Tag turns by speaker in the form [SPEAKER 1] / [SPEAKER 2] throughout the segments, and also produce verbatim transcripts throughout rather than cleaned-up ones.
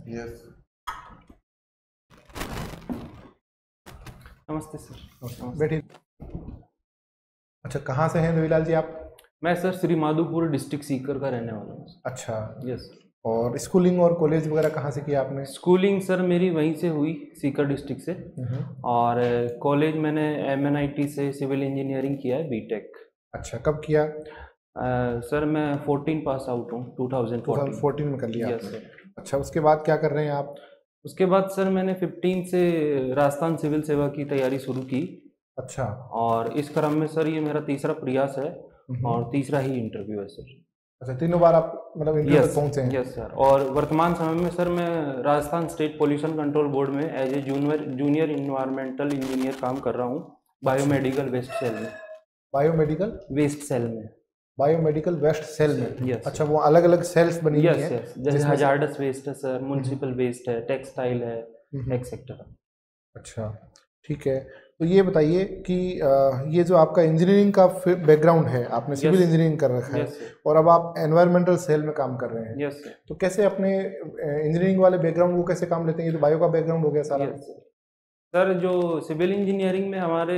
[SPEAKER 1] Yes.
[SPEAKER 2] नमस्ते sir.
[SPEAKER 1] बैठिए। अच्छा, कहाँ से हैं देवीलाल जी आप?
[SPEAKER 2] मैं सर श्री माधोपुर डिस्ट्रिक्ट सीकर का रहने वाला हूँ।
[SPEAKER 1] अच्छा।
[SPEAKER 2] यस।
[SPEAKER 1] और स्कूलिंग और कॉलेज वगैरह कहाँ से किया आपने?
[SPEAKER 2] स्कूलिंग सर मेरी वहीं से हुई, सीकर डिस्ट्रिक्ट से। और कॉलेज मैंने एम एन आई टी से सिविल इंजीनियरिंग किया है, बीटेक।
[SPEAKER 1] अच्छा, कब किया?
[SPEAKER 2] Uh, सर मैं फोर्टीन पास आउट हूँ, टू थाउजेंड फोर्टीन
[SPEAKER 1] में कर लिया
[SPEAKER 2] यस
[SPEAKER 1] आपने?
[SPEAKER 2] सर।
[SPEAKER 1] अच्छा, उसके बाद क्या कर रहे हैं आप?
[SPEAKER 2] उसके बाद सर मैंने फिफ्टीन से राजस्थान सिविल सेवा की तैयारी शुरू की।
[SPEAKER 1] अच्छा।
[SPEAKER 2] और इस क्रम में सर ये मेरा तीसरा प्रयास है और तीसरा ही इंटरव्यू है सर।
[SPEAKER 1] अच्छा, तीनों बार आप मतलब इंटरव्यू तक पहुंचे हैं?
[SPEAKER 2] Yes sir. और वर्तमान समय में सर मैं Rajasthan state pollution control board में as a junior junior environmental engineer काम कर रहा हूँ, बायोमेडिकल वेस्ट सेल में।
[SPEAKER 1] बायोमेडिकल
[SPEAKER 2] वेस्ट सेल में
[SPEAKER 1] बायोमेडिकल वेस्ट सेल में?
[SPEAKER 2] यस।
[SPEAKER 1] अच्छा, वो अलग अलग सेल्स बनी हुई
[SPEAKER 2] यस
[SPEAKER 1] हैं?
[SPEAKER 2] यस, जैसे हजार्डस वेस्ट है सर, म्युनिसिपल वेस्ट है, टेक्सटाइल है, एक्सेट्रा।
[SPEAKER 1] अच्छा, ठीक है। तो ये बताइए कि ये जो आपका इंजीनियरिंग का बैकग्राउंड है, आपने सिविल इंजीनियरिंग कर रखा है और अब आप एनवायरमेंटल सेल में काम कर रहे हैं।
[SPEAKER 2] Yes sir.
[SPEAKER 1] तो कैसे अपने इंजीनियरिंग वाले बैकग्राउंड को कैसे काम लेते हैं? ये तो बायो का बैकग्राउंड हो गया सारा।
[SPEAKER 2] सर जो सिविल इंजीनियरिंग में हमारे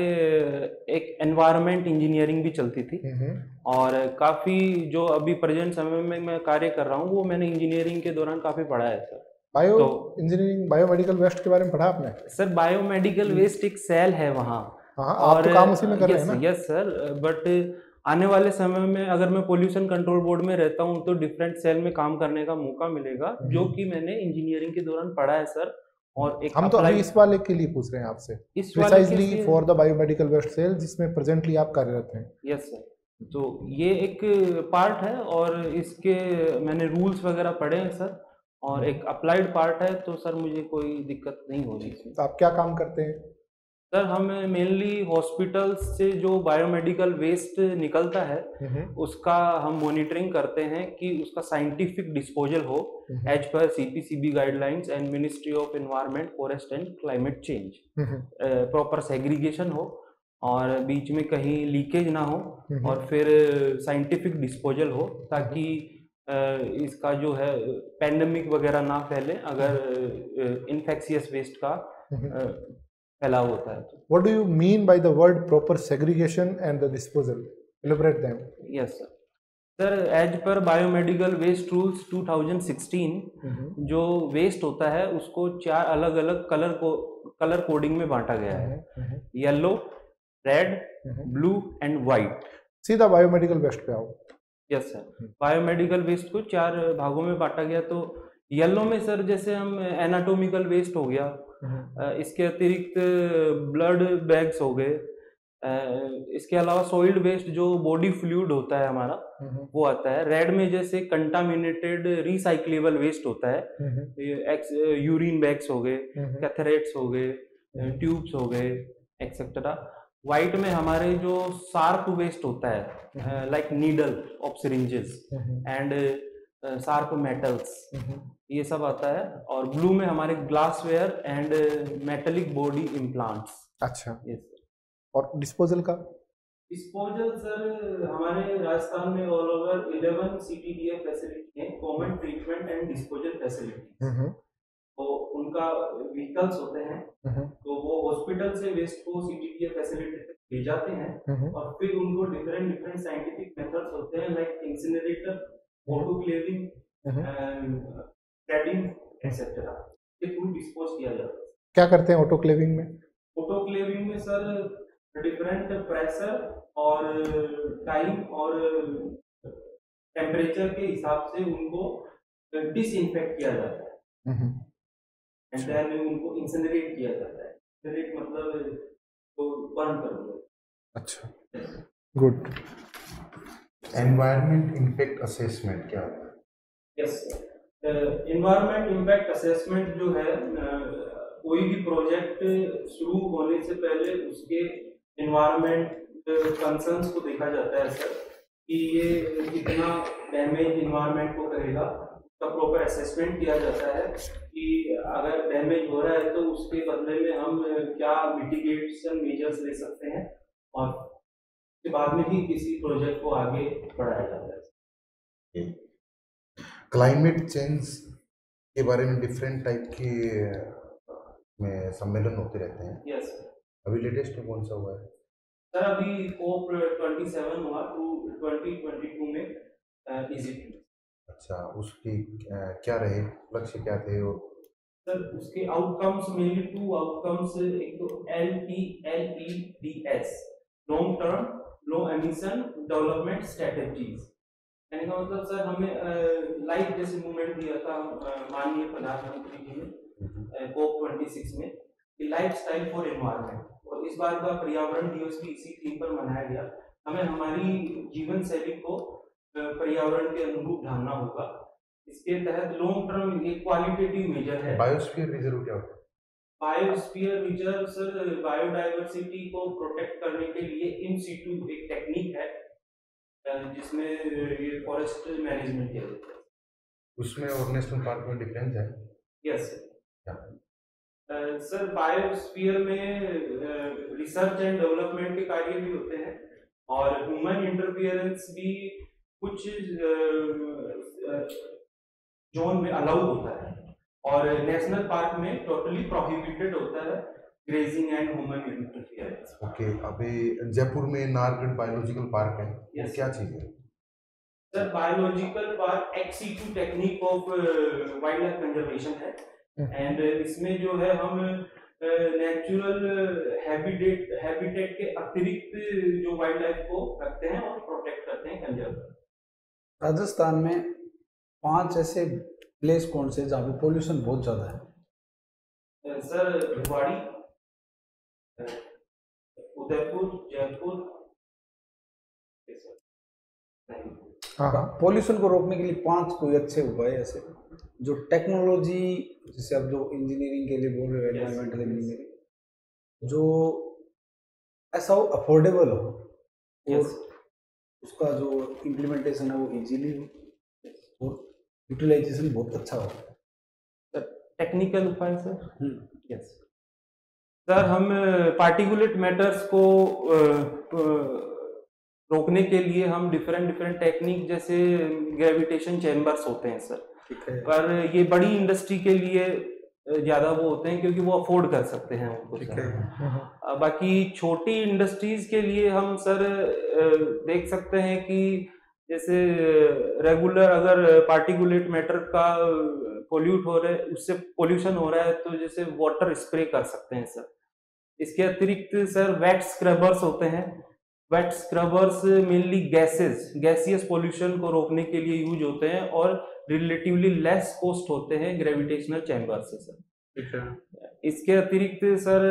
[SPEAKER 2] एक एनवायरनमेंट इंजीनियरिंग भी चलती थी और काफ़ी जो अभी प्रेजेंट समय में मैं कार्य कर रहा हूँ वो मैंने इंजीनियरिंग के दौरान काफ़ी पढ़ा है सर।
[SPEAKER 1] बायो तो, इंजीनियरिंग बायोमेडिकल वेस्ट के बारे में पढ़ा आपने?
[SPEAKER 2] सर बायोमेडिकल वेस्ट एक सेल है वहाँ।
[SPEAKER 1] हाँ, आप तो काम उसी में कर रहे हैं ना?
[SPEAKER 2] यस सर, बट आने वाले समय में अगर मैं पोल्यूशन कंट्रोल बोर्ड में रहता हूँ तो डिफरेंट सेल में काम करने का मौका मिलेगा, जो कि मैंने इंजीनियरिंग के दौरान पढ़ा है सर। और एक
[SPEAKER 1] हम तो अभी इस वाले के लिए पूछ रहे हैं आपसे, precisely for the biomedical waste cell जिसमें प्रेजेंटली आप कार्यरत हैं।
[SPEAKER 2] Yes sir. तो ये एक पार्ट है और इसके मैंने रूल्स वगैरह पढ़े हैं सर, और एक अप्लाइड पार्ट है, तो सर मुझे कोई दिक्कत नहीं हो रही इसमें।
[SPEAKER 1] तो आप क्या काम करते हैं?
[SPEAKER 2] सर हम मेनली हॉस्पिटल्स से जो बायोमेडिकल वेस्ट निकलता है उसका हम मॉनिटरिंग करते हैं कि उसका साइंटिफिक डिस्पोजल हो एज पर CPCB guidelines and ministry of environment, forest and climate change. Proper segregation हो और बीच में कहीं लीकेज ना हो और फिर साइंटिफिक डिस्पोजल हो, ताकि इसका जो है पैंडेमिक वगैरह ना फैले अगर इन्फेक्शियस वेस्ट का फैलाव होता है।
[SPEAKER 1] What do you mean by the word proper segregation and the disposal? Elaborate them.
[SPEAKER 2] Yes sir. Sir as पर biomedical waste rules two thousand sixteen जो वेस्ट होता है उसको चार अलग अलग कलर को कलर कोडिंग में बांटा गया है, yellow, red, blue and white.
[SPEAKER 1] सीधा बायोमेडिकल वेस्ट पे आओ।
[SPEAKER 2] Yes sir. बायोमेडिकल वेस्ट को चार भागों में बांटा गया। तो येलो में सर जैसे हम एनाटोमिकल वेस्ट हो गया, इसके अतिरिक्त ब्लड बैग्स हो गए, इसके अलावा सॉइल्ड वेस्ट जो बॉडी फ्लूइड होता है हमारा वो आता है। रेड में जैसे कंटामिनेटेड रिसाइक्लेबल वेस्ट होता है, यूरिन बैग्स हो गए, कैथरेट्स हो गए, ट्यूब्स हो गए, एक्सेट्रा। व्हाइट में हमारे जो शार्प वेस्ट होता है like needle of syringes and sharp metals, ये सब आता है। और ब्लू में हमारे glassware and metallic body implants.
[SPEAKER 1] अच्छा, यस। और डिस्पोजल का?
[SPEAKER 2] डिस्पोजल सर हमारे राजस्थान में all over eleven CTDA facility है, common treatment and disposal facility. तो उनका व्हीकल्स होते हैं, तो वो हॉस्पिटल से वेस्ट को सीटीडीए फैसिलिटी तक ले जाते हैं और फिर उनको डिफरेंट डिफरेंट साइंटिफिक मेथड्स होते हैं like incinerator, autoclaving, cladding etcetera, ये फूड डिस्पोज किया जाता है।
[SPEAKER 1] क्या करते हैं ऑटोक्लेविंग में?
[SPEAKER 2] ऑटोक्लेविंग में सर डिफरेंट प्रेशर और टाइम और टेम्परेचर के हिसाब से उनको डिसइंफेक्ट किया जाता है एंड देन उनको इंसिनरेट किया जाता है। इंसिनरेट मतलब तो बर्न कर दो।
[SPEAKER 1] अच्छा, गुड।
[SPEAKER 3] एनवायरनमेंट इम्पैक्ट असेसमेंट क्या होता है?
[SPEAKER 2] Yes sir, environment impact assessment जो है, कोई भी प्रोजेक्ट शुरू होने से पहले उसके एनवायरनमेंट कंसर्न्स को देखा जाता है सर, कि ये कितना डैमेज एनवायरनमेंट को करेगा। उसका प्रॉपर असेसमेंट किया जाता है कि अगर डैमेज हो रहा है तो उसके बदले में हम क्या मिटिगेशन मेजर्स ले सकते हैं, और उसके बाद में ही किसी प्रोजेक्ट को आगे बढ़ाया जाता है।
[SPEAKER 3] क्लाइमेट चेंज के बारे में डिफरेंट टाइप के में सम्मेलन होते रहते हैं।
[SPEAKER 2] यस।
[SPEAKER 3] अभी लेटेस्ट में कौन सा हुआ है?
[SPEAKER 2] सर अभी कोप ट्वेंटी सेवन हुआ टू ट्वेंटी ट्वेंटी टू में इजिप्ट में।
[SPEAKER 3] अच्छा, उसकी क्या रहे, लक्ष्य क्या थे? और
[SPEAKER 2] सर उसके आउटकम्स मेनली टू आउटकम्स, एक तो L T L E D S, long term low emission development strategies. यानी का मतलब सर हमें लाइफ जैसे मूवमेंट दिया था माननीय प्रधानमंत्री जी ने कोप ट्वेंटी सिक्स में, लाइफ स्टाइल फॉर एनवायरनमेंट, और इस बार का पर्यावरण दिवस भी इसी थीम पर मनाया गया। हमें हमारी जीवन शैली को पर्यावरण के अनुरूप ढालना होगा। इसके तहत लॉन्ग टर्म एक क्वालिटेटिव मेजर है।
[SPEAKER 3] बायोस्फीयर रिजर्व क्या होता है?
[SPEAKER 2] बायोस्फीयर रिजर्व सर बायोडाइवर्सिटी को प्रोटेक्ट करने के लिए इन सीटू एक टेक्निक है जिसमें ये फॉरेस्ट मैनेजमेंट किया जाता है।
[SPEAKER 3] उसमें और नेशनल पार्क में डिफरेंस है?
[SPEAKER 2] यस सर, बायोस्फीयर में रिसर्च एंड डेवलपमेंट के कार्य भी होते हैं और ह्यूमन इंटरफियरेंस भी कुछ जोन में अलाउ होता है, और नेशनल पार्क में टोटली प्रोहिबिटेड होता है grazing and human interference.
[SPEAKER 3] Okay, अभी जयपुर में नारगढ़ बायोलॉजिकल पार्क है, yes. क्या चीज है
[SPEAKER 2] sir? Biological park ex situ technique of wild life conservation है, एंड इसमें जो है हम नेचुरल हैबिटेट हैबिटेट के अतिरिक्त जो वाइल्ड लाइफ को रखते हैं और प्रोटेक्ट करते हैं, कंजर्व करते हैं।
[SPEAKER 4] राजस्थान में पांच ऐसे प्लेस कौन से जहाँ पे पोल्यूशन बहुत ज्यादा है?
[SPEAKER 2] सर भिवाड़ी, उदयपुर, जयपुर।
[SPEAKER 4] हाँ, पोल्यूशन को रोकने के लिए पांच कोई अच्छे उपाय ऐसे जो टेक्नोलॉजी, जैसे आप जो इंजीनियरिंग के लिए बोल रहे हो, एनवायरमेंटल इंजीनियरिंग, जो ऐसा हो, अफोर्डेबल हो, और उसका जो इम्प्लीमेंटेशन है वो इजीली हो और यूटिलाइजेशन बहुत अच्छा हो।
[SPEAKER 2] टेक्निकल उपाय सर? यस सर, हम पार्टिकुलेट मैटर्स को रोकने के लिए हम डिफरेंट डिफरेंट टेक्निक, जैसे ग्रेविटेशन चैम्बर्स होते हैं सर, पर ये बड़ी इंडस्ट्री के लिए ज्यादा वो होते हैं क्योंकि वो अफोर्ड कर सकते हैं उनको। बाकी छोटी इंडस्ट्रीज के लिए हम सर देख सकते हैं कि जैसे रेगुलर अगर पार्टिकुलेट मैटर का पोल्यूट हो रहा है, उससे पोल्यूशन हो रहा है, तो जैसे वाटर स्प्रे कर सकते हैं सर। इसके अतिरिक्त सर वेट स्क्रबर्स होते हैं। Wet scrubbers mainly gases gaseous pollution को रोकने के लिए यूज होते हैं और रिलेटिवली लेस कॉस्ट होते हैं ग्रेविटेशनल चैम्बर से सर। ठीक है। इसके अतिरिक्त सर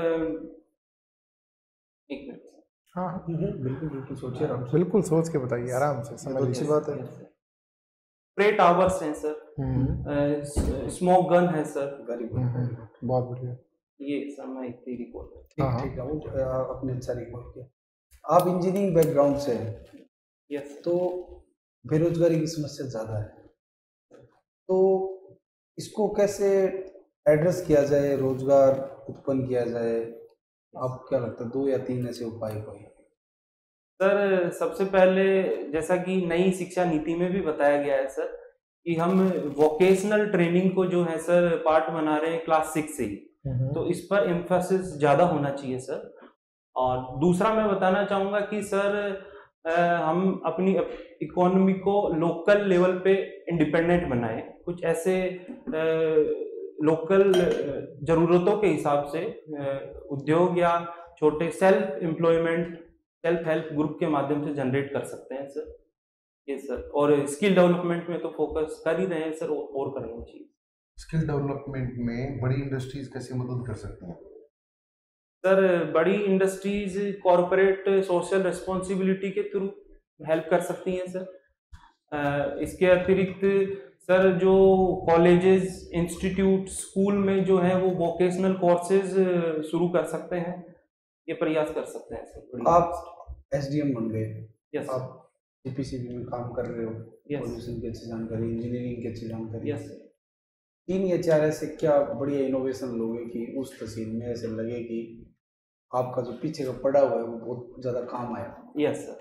[SPEAKER 2] एक मिनट।
[SPEAKER 1] हाँ
[SPEAKER 4] बिल्कुल बिल्कुल सोचिए,
[SPEAKER 1] बिल्कुल सोच के बताइए, आराम से, समझ
[SPEAKER 4] अच्छी बात है।
[SPEAKER 2] स्प्रे टावर्स हैं सर, स्मोक गन है सर।
[SPEAKER 4] वेरी गुड,
[SPEAKER 1] बहुत बढ़िया।
[SPEAKER 2] ये सर मैं इतनी रिकॉर्ड
[SPEAKER 4] ठीक ठीक है, आपने अच्छा रिकॉर्ड किया। आप इंजीनियरिंग बैकग्राउंड से हैं,
[SPEAKER 2] यस,
[SPEAKER 4] तो बेरोजगारी की समस्या ज़्यादा है, तो इसको कैसे एड्रेस किया जाए, रोजगार उत्पन्न किया जाए? आपको क्या लगता है, दो या तीन ऐसे उपाय कोई?
[SPEAKER 2] सर सबसे पहले जैसा कि नई शिक्षा नीति में भी बताया गया है सर कि हम वोकेशनल ट्रेनिंग को जो है सर पार्ट बना रहे हैं क्लास सिक्स से ही, तो इस पर एम्फेसिस ज़्यादा होना चाहिए सर। और दूसरा मैं बताना चाहूँगा कि सर हम अपनी इकोनॉमी को लोकल लेवल पे इंडिपेंडेंट बनाएं, कुछ ऐसे लोकल ज़रूरतों के हिसाब से उद्योग या छोटे self employment self help group के माध्यम से जनरेट कर सकते हैं सर। ये सर, और स्किल डेवलपमेंट में तो फोकस कर ही रहे हैं सर, और करना चाहिए।
[SPEAKER 3] स्किल डेवलपमेंट में बड़ी इंडस्ट्रीज कैसे मदद कर सकती हैं?
[SPEAKER 2] सर बड़ी इंडस्ट्रीज कॉरपोरेट सोशल रिस्पॉन्सिबिलिटी के थ्रू हेल्प कर सकती हैं सर। इसके अतिरिक्त सर जो कॉलेजेस, इंस्टीट्यूट, स्कूल में जो है वो वोकेशनल कोर्सेज शुरू कर सकते हैं, ये प्रयास कर सकते हैं सर।
[SPEAKER 4] आप एसडीएम बन गए,
[SPEAKER 2] यस,
[SPEAKER 4] आप सीपीसीबी में काम कर रहे हो, पॉल्यूशन की अच्छी जानकारी, इंजीनियरिंग की अच्छी जानकारी,
[SPEAKER 2] यस।
[SPEAKER 4] तीन या चार ऐसे क्या बढ़िया इनोवेशन लोगे कि उस तहसील में ऐसे लगे कि आपका जो पीछे का पड़ा हुआ है वो बहुत ज़्यादा काम आया?
[SPEAKER 2] यस सर,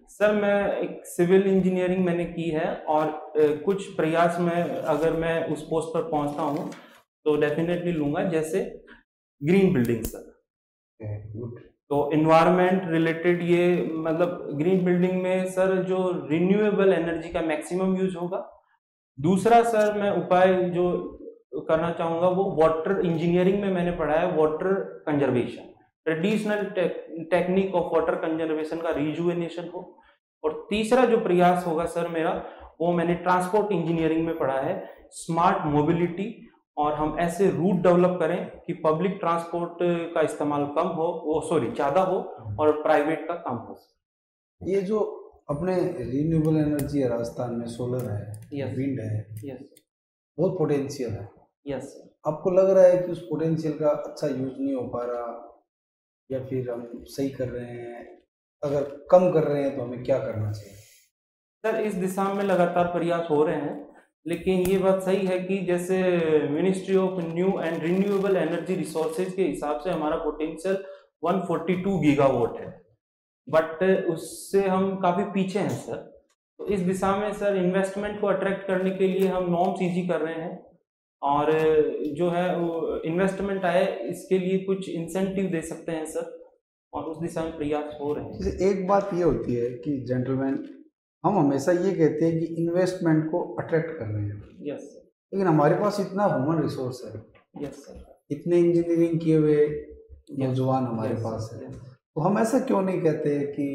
[SPEAKER 2] सर मैं एक सिविल इंजीनियरिंग मैंने की है और कुछ प्रयास में अगर मैं उस पोस्ट पर पहुंचता हूं तो डेफिनेटली लूंगा, जैसे ग्रीन बिल्डिंग सर।
[SPEAKER 3] गुड।
[SPEAKER 2] तो इन्वायरमेंट रिलेटेड ये मतलब ग्रीन बिल्डिंग में सर जो रिन्यूएबल एनर्जी का मैक्सिमम यूज होगा। दूसरा सर मैं उपाय जो करना चाहूंगा वो वाटर इंजीनियरिंग में मैंने पढ़ा है water conservation, traditional technique of water conservation का रिजुवेनेशन हो। और तीसरा जो प्रयास होगा सर मेरा वो मैंने ट्रांसपोर्ट इंजीनियरिंग में पढ़ा है स्मार्ट मोबिलिटी, और हम ऐसे रूट डेवलप करें कि पब्लिक ट्रांसपोर्ट का इस्तेमाल कम हो, वो सॉरी ज़्यादा हो और प्राइवेट का कम हो।
[SPEAKER 4] ये जो अपने रिन्यूएबल एनर्जी है, राजस्थान में सोलर है,
[SPEAKER 2] yes.
[SPEAKER 4] विंड है,
[SPEAKER 2] yes.
[SPEAKER 4] बहुत पोटेंशियल है।
[SPEAKER 2] yes.
[SPEAKER 4] आपको लग रहा है कि उस पोटेंशियल का अच्छा यूज नहीं हो पा रहा, या फिर हम सही कर रहे हैं? अगर कम कर रहे हैं तो हमें क्या करना चाहिए?
[SPEAKER 2] सर इस दिशा में लगातार प्रयास हो रहे हैं, लेकिन ये बात सही है कि जैसे ministry of new and renewable energy resources के हिसाब से हमारा पोटेंशियल एक सौ बयालीस गीगावाट है, बट उससे हम काफ़ी पीछे हैं सर। तो इस दिशा में सर इन्वेस्टमेंट को अट्रैक्ट करने के लिए हम नॉर्म्स ईजी कर रहे हैं, और जो है वो इन्वेस्टमेंट आए इसके लिए कुछ इंसेंटिव दे सकते हैं सर, और उस दिशा में प्रयास हो रहे हैं।
[SPEAKER 4] जैसे एक बात ये होती है कि जेंटलमैन, हम हमेशा ये कहते हैं कि इन्वेस्टमेंट को अट्रैक्ट कर रहे हैं,
[SPEAKER 2] यस सर,
[SPEAKER 4] लेकिन हमारे पास इतना ह्यूमन रिसोर्स है,
[SPEAKER 2] यस सर,
[SPEAKER 4] इतने इंजीनियरिंग किए हुए नौजवान हमारे
[SPEAKER 2] yes,
[SPEAKER 4] पास है,
[SPEAKER 2] yes.
[SPEAKER 4] तो हम ऐसा क्यों नहीं कहते कि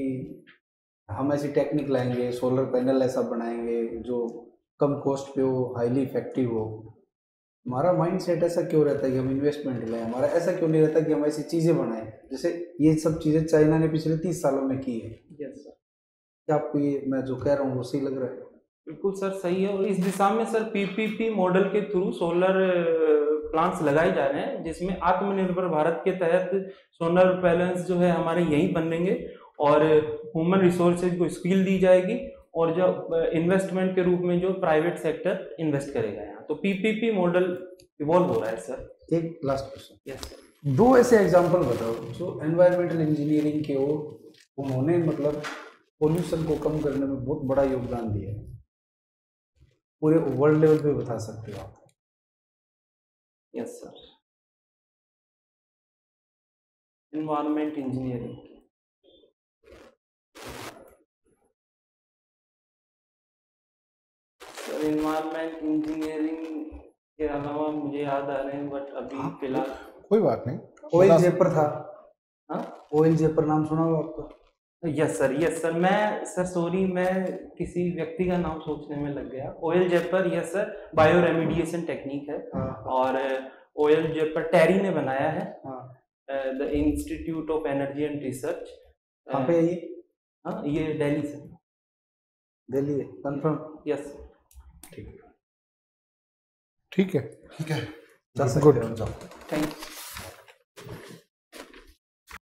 [SPEAKER 4] हम ऐसी टेक्निक लाएंगे, सोलर पैनल ऐसा बनाएंगे जो कम कॉस्ट पे हो, हाईली इफेक्टिव हो? हमारा माइंड सेट ऐसा क्यों रहता है कि हम इन्वेस्टमेंट लें? हमारा ऐसा क्यों नहीं रहता कि हम ऐसी चीज़ें बनाएं जैसे ये सब चीज़ें चाइना ने पिछले तीस सालों में की है?
[SPEAKER 2] Yes sir.
[SPEAKER 4] क्या आपको ये मैं जो कह रहा हूँ वो सही लग रहा है?
[SPEAKER 2] बिल्कुल सर सही है, और इस दिशा में सर पीपीपी मॉडल के थ्रू सोलर प्लांट्स लगाए जा रहे हैं, जिसमें आत्मनिर्भर भारत के तहत सोलर पैनल्स जो है हमारे यहीं बनेंगे, और ह्यूमन रिसोर्सेज को स्किल दी जाएगी, और जो इन्वेस्टमेंट के रूप में जो प्राइवेट सेक्टर इन्वेस्ट करेगा यहाँ। तो पीपीपी मॉडल इवॉल्व हो रहा है सर।
[SPEAKER 4] एक लास्ट क्वेश्चन,
[SPEAKER 2] यस सर,
[SPEAKER 4] दो ऐसे एग्जांपल बताओ जो एनवायरमेंटल इंजीनियरिंग के हो, उन्होंने मतलब पोल्यूशन को कम करने में बहुत बड़ा योगदान दिया है, पूरे वर्ल्ड लेवल पे बता सकते हो आप?
[SPEAKER 2] Yes sir, environment engineering, sir environment engineering के अलावा मुझे याद आ रहे हैं, बट अभी फिलहाल
[SPEAKER 1] कोई बात नहीं।
[SPEAKER 4] ओएल जेपर था।
[SPEAKER 2] हाँ,
[SPEAKER 4] ओएल जेपर नाम सुना हो आपका?
[SPEAKER 2] यस सर, यस सर, मैं सर सॉरी मैं किसी व्यक्ति का नाम सोचने में लग गया। Oilzapper, yes sir, bio remediation technique है, और ओएल जेपर टेरी ने बनाया है, the institute of energy and research.
[SPEAKER 4] कहाँ पे है ये?
[SPEAKER 2] हाँ, ये दिल्ली से।
[SPEAKER 4] दिल्ली है, कंफर्म?
[SPEAKER 2] यस,
[SPEAKER 4] ठीक है,
[SPEAKER 1] ठीक है,
[SPEAKER 3] ठीक है,
[SPEAKER 4] जा सकते
[SPEAKER 1] गुड,
[SPEAKER 4] हो, जाओ।
[SPEAKER 2] Thank you.